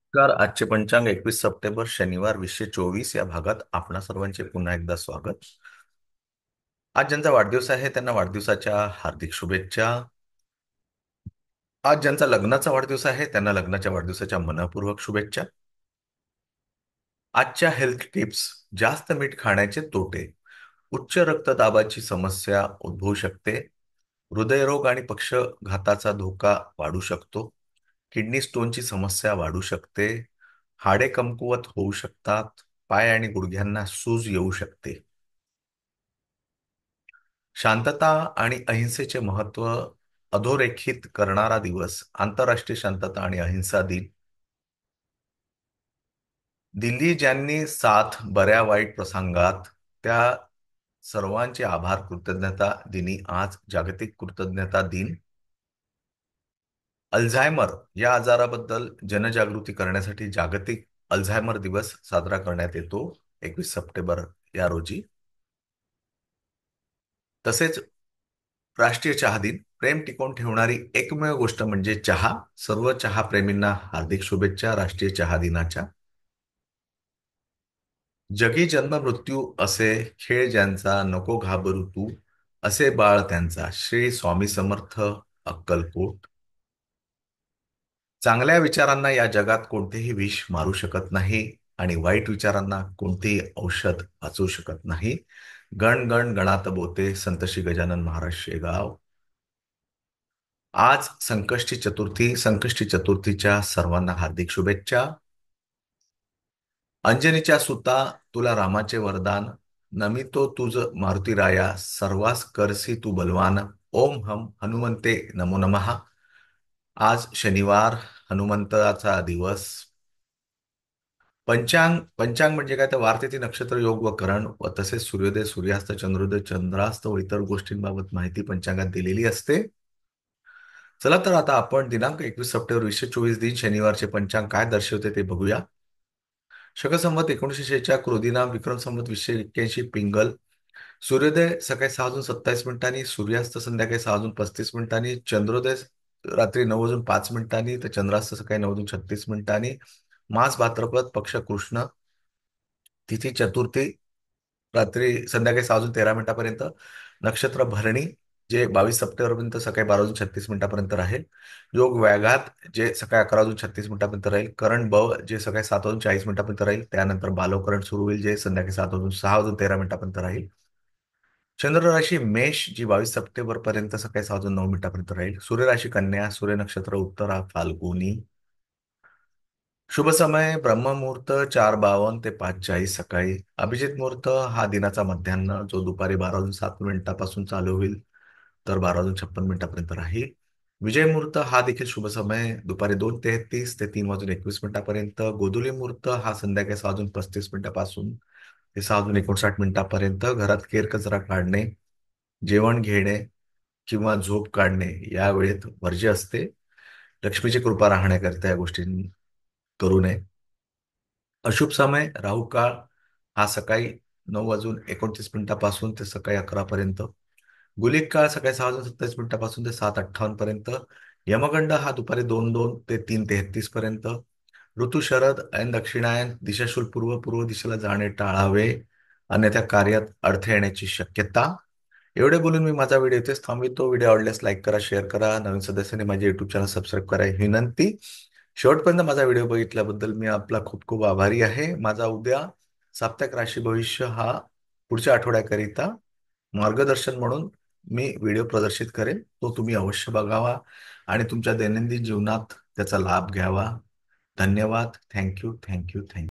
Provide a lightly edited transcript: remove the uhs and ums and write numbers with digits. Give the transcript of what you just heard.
नमस्कार. आजचे पंचांग 21 सप्टेंबर शनिवार 2024 या भागात आपणा सर्वांचे पुन्हा एकदा स्वागत. आज ज्यांचा वाढदिवस आहे त्यांना वाढदिवसाच्या हार्दिक शुभेच्छा. आज ज्यांचा लग्नाचा वाढदिवस आहे त्यांना लग्नाच्या वाढदिवसाच्या मनःपूर्वक शुभेच्छा. आजच्या हेल्थ टिप्स: जास्त मीठ खाण्याचे तोटे. उच्च रक्तदाबाची समस्या उद्भवू शकते. हृदयरोग आणि पक्षघाताचा धोका वाढू शकतो. किडनी स्टोनची समस्या वाढू शकते. हाडे कमकुवत होऊ शकतात. पाय आणि गुडघ्यांना सूज येऊ शकते. शांतता आणि अहिंसेचे महत्त्व अधोरेखित करणारा दिवस आंतरराष्ट्रीय शांतता आणि अहिंसा दिन. दिल्ली ज्यांनी साथ बऱ्या वाईट प्रसंगात, त्या सर्वांचे आभार. कृतज्ञता दिनी आज जागतिक कृतज्ञता दिन. अल्झायमर या आजाराबद्दल जनजागृती करण्यासाठी जागतिक अल्झायमर दिवस साजरा करण्यात येतो 21 सप्टेंबर या रोजी. तसेच राष्ट्रीय चहा दिन. प्रेम टिकवून ठेवणारी एकमेव गोष्ट म्हणजे चहा. सर्व चहा प्रेमींना हार्दिक शुभेच्छा राष्ट्रीय चहा दिनाच्या. जगी जन्म मृत्यू असे, खेळ ज्यांचा नको घाबरू तू, असे बाळ त्यांचा. श्री स्वामी समर्थ, अक्कलकोट. चांगल्या विचारांना या जगात कोणतेही विष मारू शकत नाही आणि वाईट विचारांना कोणतेही औषध वाचवू शकत नाही. गण गण गणात बोते, संत श्री गजानन महाराज शेगाव. आज संकष्टी चतुर्थी. संकष्टी चतुर्थीच्या सर्वांना हार्दिक शुभेच्छा. अंजनीच्या सुता, तुला रामाचे वरदान. नमितो तुझ मारुती राया, सर्वास करसी तू बलवान. ओम हम हनुमंते नमो नमः. आज शनिवार, हनुमंताचा दिवस. पंचांग म्हणजे काय तर वार, तिथी, नक्षत्र, योग व करण व तसेच सूर्योदय, सूर्यास्त, चंद्रोदय, चंद्रास्त व इतर गोष्टींबाबत माहिती पंचांगात दिलेली असते. चला तर आता आपण दिनांक 21 सप्टेंबर 2024 दिन शनिवारचे पंचांग काय दर्शवते ते बघूया. शक संवत 1946, क्रोधीनाम विक्रम संवत 2081 पिंगल. सूर्योदय सकाळी 6:27 सूर्यास्त संध्याकाळी 6:35 चंद्रोदय रात्री 9:05 तर चंद्रास्त सकाळी 9:36. मास भाद्रपद, पक्ष कृष्ण, तिथी चतुर्थी रात्री संध्याकाळी 6:13 नक्षत्र भरणी, जे 22 सप्टेंबर पर्यंत सकाळी 12:36 राहील. योग व्याघात, जे सकाळी 11:36 राहील. करण बव, जे सकाळी 7:40 राहील. त्यानंतर बालवकरण सुरू होईल, जे संध्याकाळी 6:13 राहील. चंद्र राशी मेष, जी 22 सप्टेंबर पर्यंत सकाळी 6:09 राहील. सूर्यराशी कन्या, सूर्य नक्षत्र उत्तरा फाल्गुनी. शुभ समय ब्रह्ममुहूर्त 4:52 ते 5:40 सकाळी. अभिजित मुहूर्त हा दिनाचा मध्यान्ह, जो दुपारी 12:07 चालू होईल तर 12:56 राहील. विजय मुहूर्त हा देखील शुभ समय दुपारी 2:33 ते 3:21 गोधुली मुहूर्त हा संध्याकाळी 6:35 ते 6:59 घरात केरकचरा काढणे, जेवण घेणे किंवा झोप काढणे या वेळेत वर्ज्य असते. लक्ष्मीची कृपा राहण्याकरिता या गोष्टी करू नये. अशुभ समय राहू काळ हा सकाळी 9:29 ते सकाळी 11 गुलिक काळ सकाळी 6:27 ते 7:58. यमगंड हा दुपारी 2:02 ते 3:33 ऋतू शरद, ऐन दक्षिणायन, दिशाशूल पूर्व, पूर्व दिशेला जाणे टाळावे, अन्यथा कार्यात अडथळे येण्याची शक्यता. एवढे बोलून मी माझा व्हिडिओ इथेच थांबवितो. व्हिडिओ आवडल्यास लाईक करा, शेअर करा. नवीन सदस्यांनी माझे युट्यूब चॅनल सबस्क्राईब करा ही विनंती. शेवटपर्यंत माझा व्हिडिओ बघितल्याबद्दल मी आपला खूप खूप आभारी आहे. माझा उद्या साप्ताहिक राशी भविष्य हा पुढच्या आठवड्याकरिता मार्गदर्शन म्हणून मी व्हिडिओ प्रदर्शित करेन. तो तुम्ही अवश्य बघावा आणि तुमच्या दैनंदिन जीवनात त्याचा लाभ घ्यावा. धन्यवाद. Thank you, thank you, thank you.